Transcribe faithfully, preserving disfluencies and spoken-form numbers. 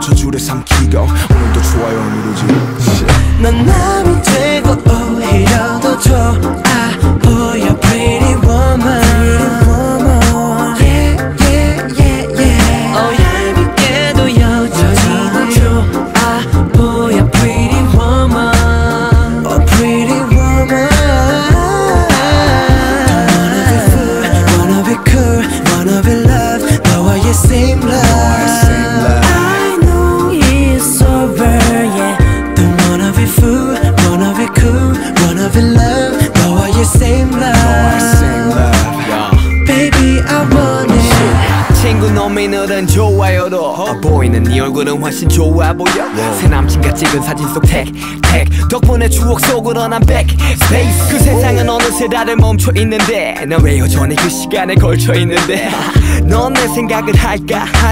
저줄에 삼키고 오늘도 좋아요 누르지. 넌 남이 되고 오히려 더 좋아 보여 pretty woman. Yeah yeah yeah yeah. 어 얄밉게도 여전히 더 좋아 보여 pretty woman. Oh pretty woman. Don't wanna be fool, wanna be cool, wanna be loved. 너와의 same love. I know it's over, yeah. Don't wanna be fool, wanna be cool, wanna be loved. 너와의 same love. Baby I want it. 친구 놈이 늘은 좋아요도 어, 보이는 네 얼굴은 훨씬 좋아 보여. 새 남친과 찍은 사진 속 택, 택 덕분에 추억 속으로 난 back space. 그 세상은 어느새 다들 멈춰 있는데 난 왜 여전히 그 시간에 걸쳐 있는데 넌 내 생각을 할까?